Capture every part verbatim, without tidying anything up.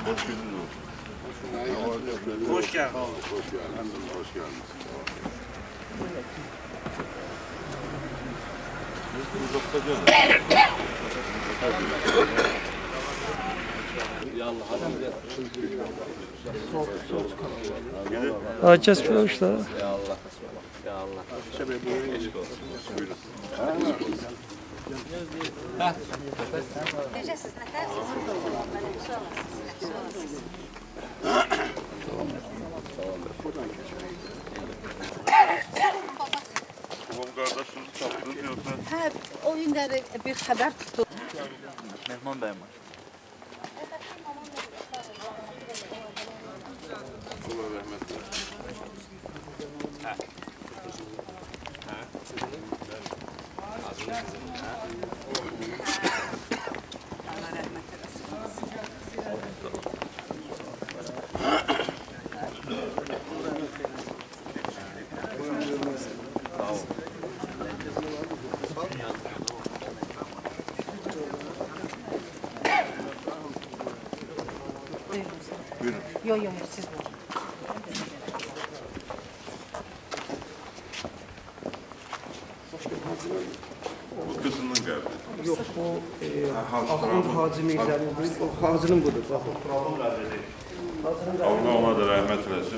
Hoş geldiniz. Hoş geldin. Hoş geldin. Hoş geldiniz. Herkes görüşler. Ya Allah. Ya Allah. Geçik olsun. Buyurun. Necəsiz, nətərsiniz? Sağ olasınız. Babam kardeşinizi tapdınız yoksa? Hə, o günləri bir xəbər tutdu. Mehman bəyim var. Allah rahmet eylesin. Allah rəhmət eləsin. Buyurun. Yox, yox, yox, siz buyurun. Bu kızının geldi. Yox, o Axund Hacı Mirzənin, o Hacının budur. Allah ona da rahmet eylesin.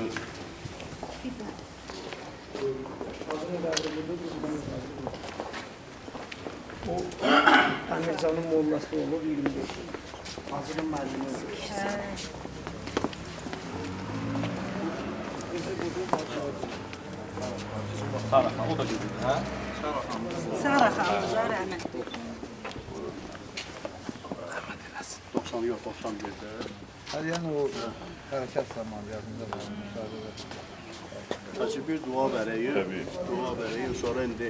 O Əmircanın mollası olub iyirmi beş il. Hacının müəllimi olub. Qızı budur, Saraxan, o da gedir, hə? Sara xanımıza rəhmət. doxsan yox, doxsan birdə. Yəni o hərəkət zamanı yadında var, müsaade Hacı bir dua verəyim. Tabii. Dua verəyim, sonra indi.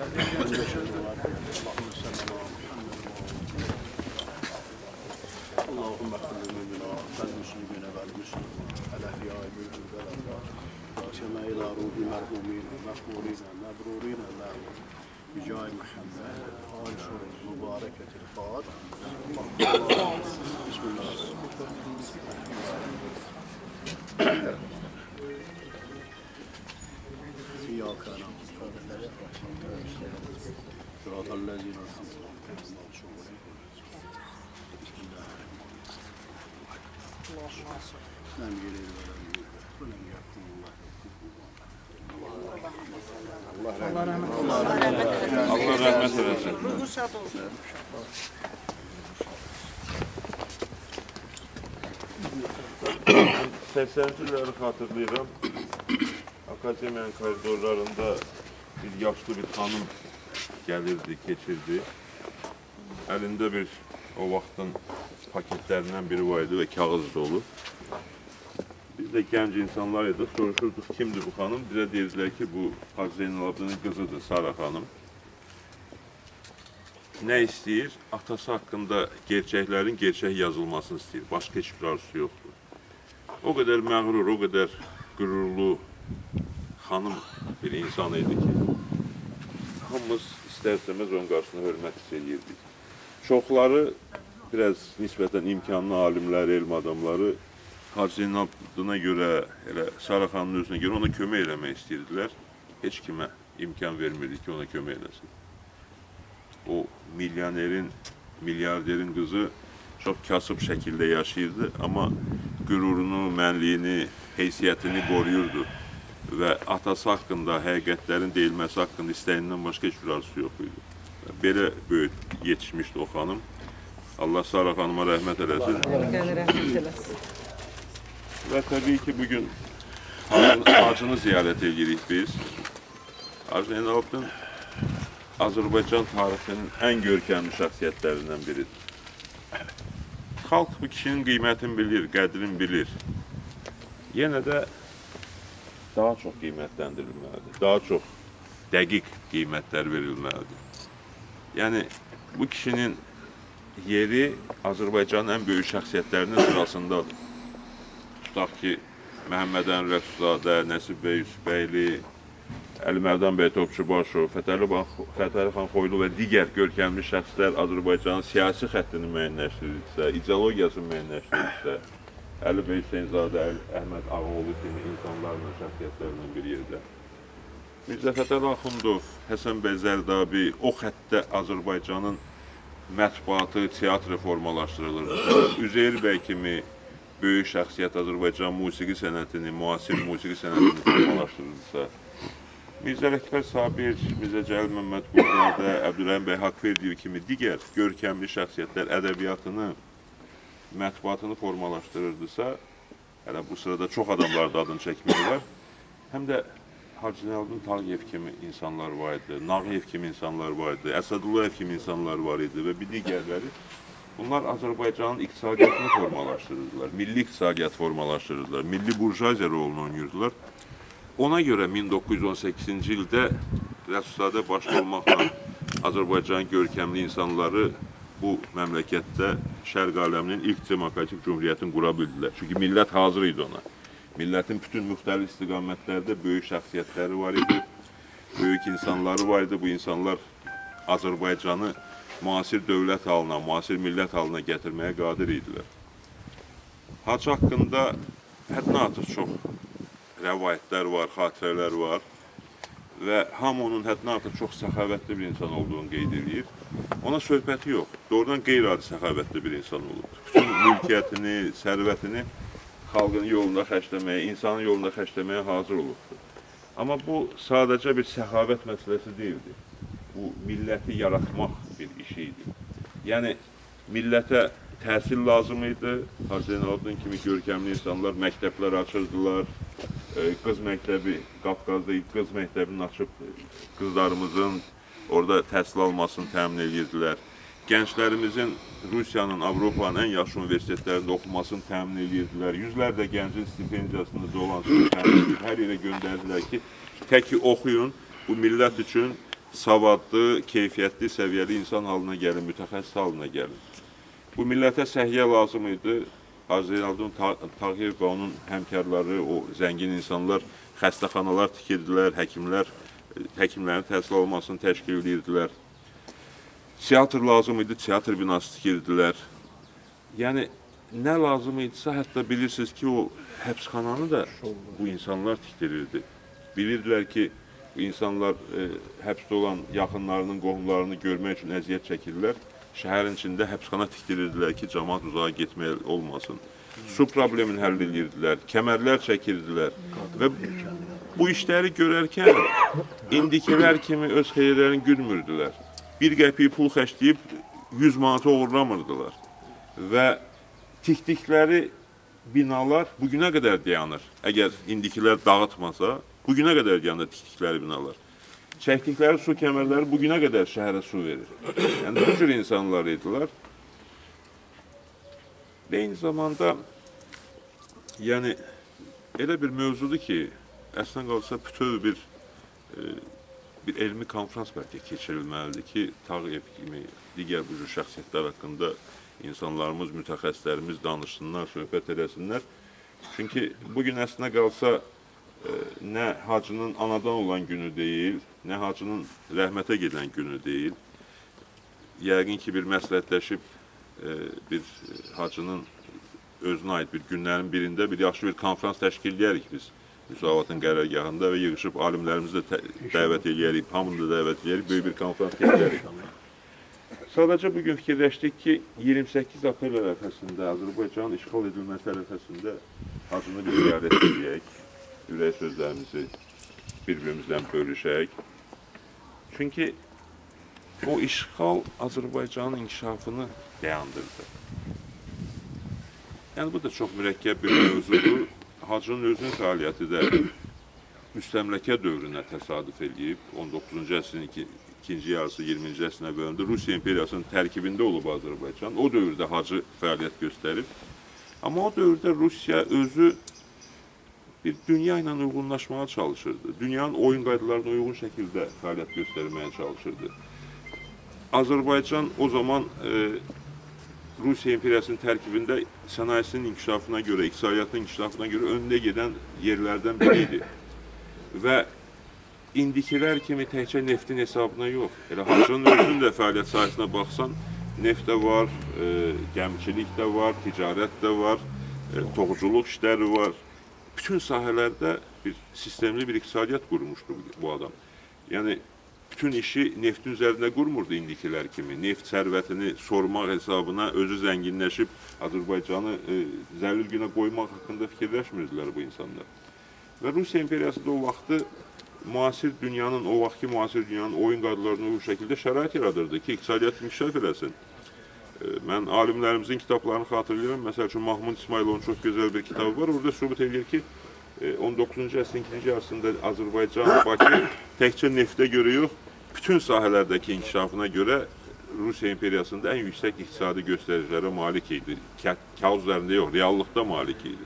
اللهم اغفر لنا والمسلمين والمسلمين الاحياء منهم والاموات واسمع الى روح المرحومين المغفورين المبرورين له بجاه محمد وآل سورة المباركة الفاتحة بسم الله إياك نعبد صراط الذين أنعمت عليهم لم يلد ولم يولد ولم يكن له Allah rahmet eylesin. Ruhu şad olsun. seksenliləri hatırlayıram. Akademiyanın koridorlarında bir yaşlı bir hanım gelirdi, geçirdi. Elinde bir o vaxtın paketlerinden biri var idi ve kağız dolu. Biz de genç insanlar idi, soruşurduk kimdi bu hanım? Bize dediler ki bu Hacı Zeynalabdin'in kızıdır, Sara hanım. Ne istəyir? Atası haqqında gerçəklərin gerçək yazılmasını istəyir. Başqa heç bir arzusu yoxdur. O qədər məğrur, o qədər qürurlu xanım bir insan idi ki, hamımız istər-istəməz onun qarşısına hörmət edirdik. Çoxları, biraz nisbətən imkanlı alimlər, elm adamları Hacı Zeynalabdinə görə, elə Sara xanımın özünə görə ona kömək eləmək istəyirdilər. Heç kimə imkan vermirdi ki, ona kömək eləsin. O milyonerin, milyarderin qızı çox kasıb şəkildə yaşayırdı, amma qürurunu, mənliyini, heysiyyətini qoruyurdu və atası haqqında, həqiqətlərin deyilməsi haqqında istəyindən başqa heç bir arzusu yox idi. Belə böyük yetişmişdi o xanım. Allah Sara xanıma rəhmət eləsin. Rəhmət eləsin. Və təbii ki, bugün hacını ziyarət edirik biz. Hacı Zeynalabdin Azərbaycan tarixinin ən görkəmli şəxsiyyətlərindən biridir. Xalq bu kişinin qiymətini bilir, qədrini bilir. Yenə də daha çox qiymətləndirilməlidir, daha çox dəqiq qiymətlər verilməlidir. Yəni, bu kişinin yeri Azərbaycanın ən böyük şəxsiyyətlərinin sırasındadır. Tutaq ki, Məhəmməd Əmin Rəsulzadə, Nəsib bəy Yusufbəyli, Əli Mərdan bəy Topçubaşov, Fətəli xan Xoylu və digər görkəmli şəxslər Azərbaycanın siyasi xəttini müəyyənləşdirirsə, ideologiyasını müəyyənləşdirirsə, Əli Bəy Hüseynzadə, Əhməd Ağaoğlu kimi insanlarla, şəxsiyyətlərlə bir yerdə. Mirzə Fətəli Axundov, Həsən bəy Zərdabi, o xəttdə Azərbaycanın mətbuatı, teatrı formalaşdırılırdı. Üzeyir bəy kimi böyük şəxsiyyət Azərbaycan musiqi sənətini, müasir musiqi sənətini formalaşdırılırsa, Mirzə Əkbər Sabir, Mirzə Cəlil Məmmədquluzadə, Əbdülrəhim bəy Haqverdiyev kimi digər görkəmli şəxsiyyətlər ədəbiyyatını, mətbuatını formalaşdırırdısa, hələ bu sırada çox adamlar da adını çəkmək var, həm də Hacı Zeynalabdin Tağıyev kimi insanlar var idi, Nağıyev kimi insanlar var idi, Əsədullayev kimi insanlar var idi və bir digərləri. Bunlar Azərbaycanın iqtisadiyyatını formalaşdırırdılar, milli iqtisadiyyat formalaşdırırdılar, milli burjuaziya rolunu oynayırdılar. Ona görə min doqquz yüz on səkkizinci ildə Rəsulzadə başda olmaqla Azərbaycanın görkəmli insanları bu məmləkətdə Şərq aləminin ilk demokratik cümhuriyyətini qura bildilər. Çünki millət hazır idi ona. Millətin bütün müxtəlif istiqamətlərdə böyük şəxsiyyətləri var idi, böyük insanları var idi. Bu insanlar Azərbaycanı müasir dövlət halına, müasir millət halına gətirməyə qadir idilər. Hacı haqqında həddən artıq çox rəvayətlər var, xatirələr var və hamı onun həddən artıq çox səxavətli bir insan olduğunu qeyd edir. Ona söhbəti yox, doğrudan qeyri-adi səxavətli bir insan olub. Bütün mülkiyyətini, sərvətini xalqın yolunda xərcləməyə, insanın yolunda xərcləməyə hazır olubdur. Amma bu sadəcə bir səxavət məsələsi deyildi. Bu milləti yaratmaq bir işi idi. Yəni, millətə təhsil lazım idi. Hacı Zeynalabdin kimi görkəmli insanlar məktəblər açırdılar. Qız məktəbi, Qafqazda ilk qız məktəbini açıb qızlarımızın orada təhsil almasını təmin edirdilər. Gənclərimizin Rusiyanın, Avropanın ən yaxşı universitetlərində oxumasını təmin edirdilər. Yüzlərlə gəncin stipendiyasını dolanışını təmin edib, hər yerə göndərdilər ki, təki oxuyun, bu millət üçün savadlı, keyfiyyətli, səviyyəli insan halına gəlin, mütəxəssis halına gəlin. Bu millətə səhiyyə lazım idi. Hacı Zeynalabdin Tağıyev və onun həmkarları, o zəngin insanlar xəstəxanalar tikirdilər, həkimlər, həkimlərin təhsil almasını təşkil edirdilər. Teatr lazım idi, teatr binası tikirdilər. Yəni, nə lazım idisə, hətta bilirsiniz ki, o həbsxananı da bu insanlar tikdirirdi. Bilirdilər ki, bu insanlar e, həbsdə olan yaxınlarının, qohumlarını görmək üçün əziyyət çəkirlər. Şəhərin içində həbsxana tikdirirdilər ki, cəmaat uzağa getmək olmasın. Su problemini həll edirdilər, kəmərlər çəkirdilər və bu işləri görərkən indikilər kimi öz xeyirlərini gülmürdülər. Bir qəpiyi pul xərcləyib yüz manatı uğurlamırdılar və tikdikləri binalar bugünə qədər dayanır. Əgər indikilər dağıtmasa, bugünə qədər dayanır tikdikləri binalar. Çəkdikləri su kəmərləri bugünə qədər şəhərə su verir. Yəni, bu cür insanlar idilər. Eyni zamanda, yəni, elə bir mövzudur ki, əslən qalsa bütöv bir, e, bir elmi konferans bəlkə keçirilməlidir ki, Tağıyev kimi digər bu cür şəxsiyyətlər haqqında insanlarımız, mütəxəssislərimiz danışsınlar, söhbət edəsinlər. Çünki bugün əslində qalsa, e, nə hacının anadan olan günü deyil, nə hacının rəhmətə gedən günü deyil. Yəqin ki, bir məsləhətləşib e, bir hacının özünə aid bir günlərin birində bir yaxşı bir konferans təşkil edərik biz Müsavatın qərargahında və yığışıb alimlərimizi də dəvət edərik, hamını da dəvət edərik, böyük bir konferans keçirik. Sadəcə bugün fikirləşdik ki, iyirmi səkkiz aprel ərəfəsində Azərbaycanın işğal edilməsi ərəfəsində hacını bir ziyarət edək, ürək sözlərimizi bir-birimizdən bölüşək. Çünki o işğal Azərbaycanın inkişafını dayandırdı. Yəni, bu da çox mürəkkəb bir mövzudur. Hacının özünün fəaliyyəti də müstəmləkə dövrünə təsadüf edib. on doqquzuncu əsrin ikinci yarısı, iyirminci əsrin əvvəlində Rusiya imperiyasının tərkibində olub Azərbaycan. O dövrdə hacı fəaliyyət göstərib. Amma o dövrdə Rusiya özü bir dünya ilə uyğunlaşmağa çalışırdı. Dünyanın oyun qaydalarına uyğun şəkildə fəaliyyət göstərməyə çalışırdı. Azərbaycan o zaman e, Rusiya imperiyasının tərkibində sənayesinin inkişafına görə, iqtisadiyyatının inkişafına görə önündə gedən yerlərdən biriydi. Və indikilər kimi təkcə neftin hesabına yox, elə hacının özünün də fəaliyyət sahəsinə baxsan, neft də var, e, gəmçilik də var, ticarət də var, e, toxuculuq işləri var. Bütün sahələrdə bir sistemli bir iqtisadiyyat qurmuşdu bu adam. Yəni, bütün işi neftin üzərində qurmurdu indikilər kimi. Neft sərvətini sormaq hesabına özü zənginləşib Azərbaycanı e, zəlil günə qoymaq haqqında fikirləşmirdilər bu insanlar. Və Rusiya imperiyası da o vaxtı müasir dünyanın, o vaxtki müasir dünyanın oyun qadlarına bu şəkildə şərait yaradırdı ki, iqtisadiyyat inkişaf eləsin. Mən alimlərimizin kitablarını xatırlayıram. Məsəl üçün, Mahmud İsmailovun çox gözəl bir kitabı var. Orada sübut edir ki, on doqquzuncu əsrin ikinci yarısında Azərbaycan, Bakı təkcə neftə görə yox, bütün sahələrdəki inkişafına görə Rusiya imperiyasında ən yüksək iqtisadi göstəricilərə malik idi. Kağız üzərində yox, reallıqda malik idi.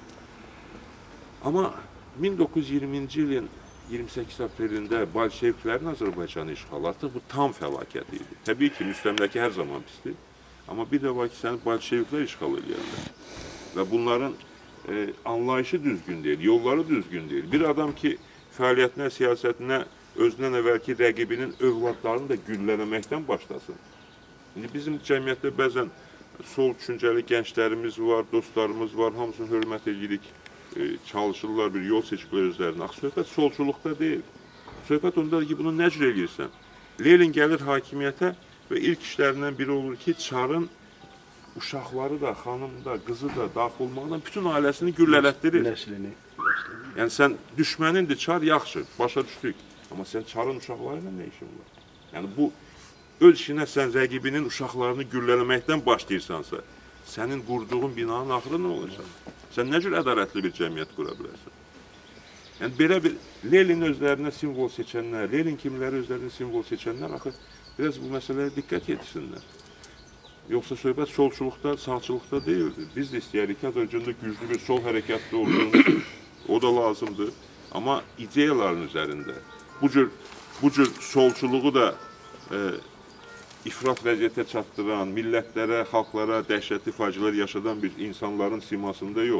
Amma min doqquz yüz iyirminci ilin iyirmi səkkiz aprelində Bolşeviklərin Azərbaycanı işğalı artıq bu tam fəlakət idi. Təbii ki, müstəmləkə hər zaman pisdir. Amma bir də var ki, səni Bolşeviklər işğal edirlər. Və bunların e, anlayışı düzgün deyil, yolları düzgün deyil. Bir adam ki, fəaliyyətinə, siyasətinə özündən əvvəlki rəqibinin övladlarını da güllələməkdən başlasın. İndi bizim cəmiyyətdə bəzən sol düşüncəli gənclərimiz var, dostlarımız var, hamısını hörmət edirik. Çalışırlar, bir yol seçiklər özlərinə. Ax, söhbət solçuluqda deyil. Söhbət ondadır ki, bunu nə cür edirsən? Lenin gəlir hakimiyyətə və ilk işlərindən biri olur ki, Çarın uşaqları da, xanım da, qızı da daxil olmaqla bütün ailəsini güllələtdirir. Nəslini. Yəni, sən düşmənindir, Çar yaxşı, başa düşdük. Amma sən Çarın uşaqları ilə nə işin var? Yəni, bu öz işinə sən rəqibinin uşaqlarını güllələməkdən başlayırsansa, sənin qurduğun binanın axırı nə olacaq? Sən nə cür ədalətli bir cəmiyyət qura bilərsən? Yəni, belə bir Lenin özlərinə simvol seçənlər, Lenin kimləri özlərinə simvol seçənlər axı biraz bu məsələyə diqqət yetirsinlər. Yoxsa söhbət solçuluqda, sağçılıqda deyildir. Biz də istəyərik ki, Azərbaycanda güclü bir sol hərəkatda olsun, o da lazımdır. Amma ideyaların üzərində bu cür, bu cür solçuluğu da e, ifrat vəziyyətə çatdıran, millətlərə, xalqlara dəhşətli faciələr yaşadan bir insanların simasında yox.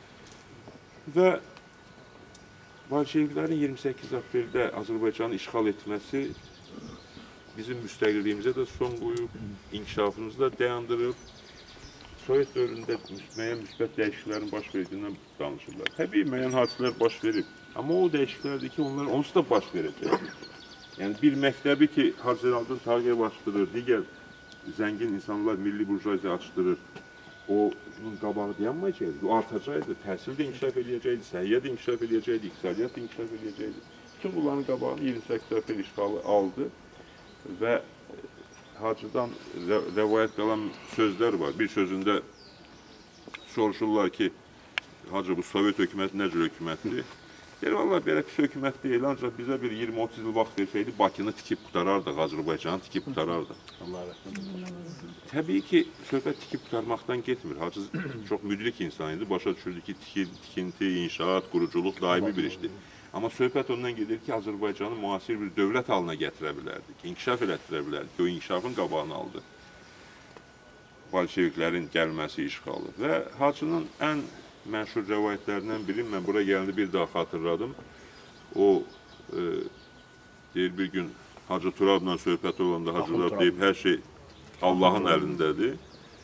Və Bolşeviklərin iyirmi səkkiz apreldə Azərbaycanı işğal etməsi bizim müstəqilliyimizə də son qoyub, inkişafımızı da dayandırıb, Sovet dövründə müəyyən müsbət dəyişikliklərin baş verdiyindən danışırlar. Təbii, müəyyən hadisələr baş verib. Amma o dəyişikliklərdir ki, onlar onsuz da baş verəcək. Yəni, bir məktəbi ki, Hacı Zeynalabdin Tağıyev açdırır, digər zəngin insanlar milli burjuaziya açdırır, onun qabağı dayanmayacaqdır, o artacaqdır, təhsil də inkişaf edəcəkdir, səhiyyə də inkişaf edəcəkdir, iqtisadiyyat da inkişaf edəcəkdir. Bütün bunların qabağını iyirmi səkkiz aprel işğalı aldı və Hacıdan rəvayət qalan sözlər var. Bir sözündə soruşurlar ki, Hacı, bu Sovet hökuməti nə cür hökumətdir? Deyir, valla belə pis hökumət deyil, ancaq bizə bir iyirmi otuz il vaxt versəydi, Bakını tikib qutarardıq, Azərbaycanı tikib qutarardıq. Təbii ki, söhbət tikib qutarmaqdan getmir. Hacı çox müdrik insan idi, başa düşürdü ki, tikinti, inşaat, quruculuq daimi bir işdir. Amma söhbət ondan gedir ki, Azərbaycanı müasir bir dövlət halına gətirə bilərdi ki, inkişaf elətdirə bilərdi ki, o inkişafın qabağını aldı. Bolşeviklərin gəlməsi işğalı və Hacının ən məşhur rəvayətlərindən biri, mən bura gəlində bir daha xatırladım. O, e, deyir, bir gün Hacı Turabla söhbəti olanda Hacılar deyib, hər şey Allahın əlindədir.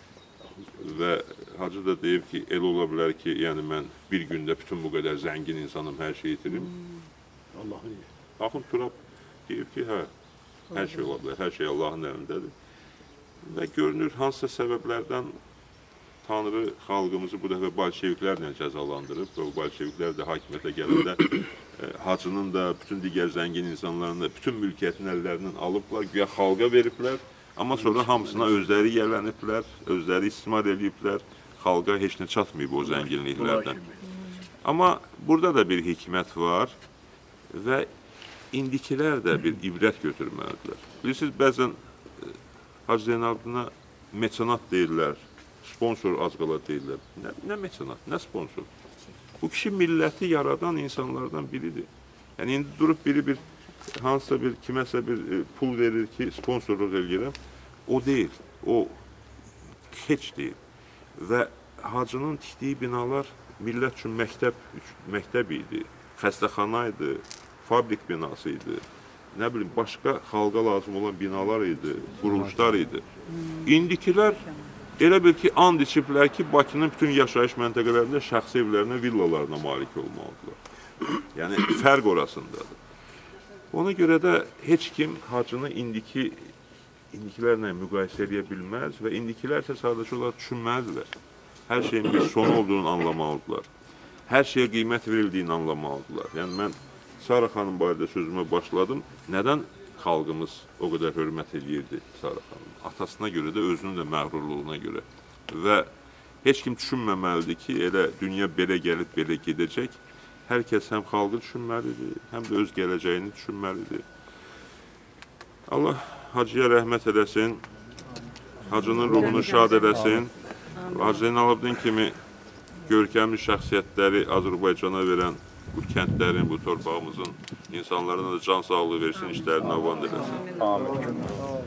Və Hacı da deyib ki, el ola bilər ki, yəni mən bir gündə bütün bu qədər zəngin insanım, hər şeyi itirim. Allahın iyi. Axund Turab deyib ki, hə, hər şey ola bilər, hər şey Allahın əlindədir. Və görünür, hansısa səbəblərdən Tanrı xalqımızı bu dəfə bolşeviklərlə cəzalandırıb və bu bolşeviklər də hakimiyyətə gələndə e, Hacının da, bütün digər zəngin insanların da bütün mülkiyyətin əllərindən alıblar, güya xalqa veriblər. Amma sonra hamısına özləri yələniblər, özləri istismar ediblər, xalqa heç nə çatmayıb o zənginliklərdən. Amma burada da bir hikmət var və indikilər də bir ibrət götürməlidirlər. Bilirsiniz, bəzən Hacı Zeynalabdina meçenat deyirlər, sponsor az qala deyirlər. Nə, nə meçenat, nə sponsor? Bu kişi milləti yaradan insanlardan biridir. Yəni, indi durub biri bir hansısa bir, kiməsə bir e, pul verir ki, sponsorluq eləyirəm. O deyil, o heç deyil. Və Hacının tikdiyi binalar millət üçün məktəb, məktəb idi, xəstəxana idi, fabrik binası idi, nə bilim, başqa xalqa lazım olan binalar idi, quruluşlar idi. İndikilər Elə bil ki, and içiblər ki, Bakının bütün yaşayış məntəqələrində şəxsi evlərinə, villalarına malik olmalıdırlar. Yəni, fərq orasındadır. Ona görə də heç kim hacını indiki indikilərlə müqayisə edə bilməz və indikilər isə sadəcə olaraq düşünməlidirlər. Hər şeyin bir sonu olduğunu anlamalıdırlar. Hər şeyə qiymət verildiyini anlamalıdırlar. Yəni, mən Sara xanım barədə sözümə başladım. Nədən xalqımız o qədər hörmət edirdi Sara xanım? Atasına görə də, özünün də məğrurluğuna görə. Və heç kim düşünməməlidir ki, elə dünya belə gəlib, belə gedəcək. Hər kəs həm xalqı düşünməlidir, həm də öz gələcəyini düşünməlidir. Allah Hacıya rəhmət eləsin, Hacının ruhunu şad eləsin. Hacı Zeynalabdin kimi görkəmli şəxsiyyətləri Azərbaycana verən bu kəndlərin, bu torpağımızın insanlarına da can sağlığı versin, işlərini avan eləsin. Amin.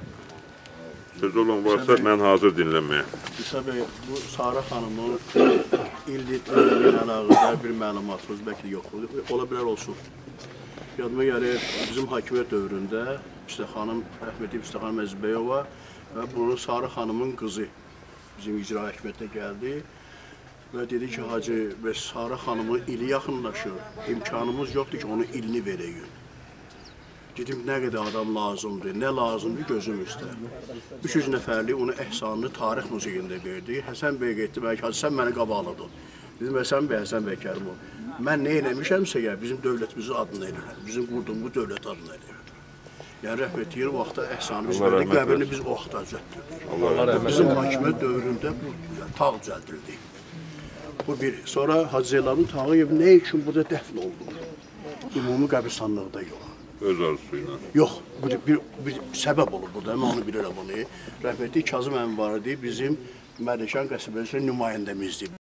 Söz olan varsa mən hazır dinləməyə. İsa bəy, bu Sara xanımın ildikləri əlaqədə bir məlumatımız bəlkə yoxdur. Ola bilər olsun. Yadıma gəlir, bizim hakimiyyət dövründə İşte xanım, rəhmətli İşte xanım Əzbəyova və bunun Sara xanımın qızı bizim icra hakimiyyətə gəldi və dedi ki, Hacı, və Sara xanımın ili yaxınlaşır, imkanımız yoxdur ki, onun ilini verəyim. Dedim, nə qədər adam lazımdır, nə lazımdır gözüm üstə. üç yüz nəfərlik onu əhsanını tarix musiqində verdi. Həsən bəy getdi, belki Hacı, sən məni qabaqladın. Dedim, Həsən bəy, Həsən bəy Kərimov, mən nə eləmişəmsə, bizim dövlətimizin adını eləyir, bizim qurduğumuz dövlət adını eləyir. Yəni, rəhmət yeri vaxtda əhsanı biz verdik, qəbrini biz o vaxtda düzəltdirdik. Bizim hakimiyyət dövründə bu tağ düzəltildi. Bu bir. Sonra Hacı Zeynalabdin Tağıyev nə üçün burada dəfn oldu? Ümumi qəbristanlıqda yox. Öz arzusuyla. Yox, bu bir, bir səbəb olur burada, mən onu bilirəm onu. Rəhmətli Kazım Ənvardi bizim Mərdəkan qəsəbəsinin nümayəndəmizdir.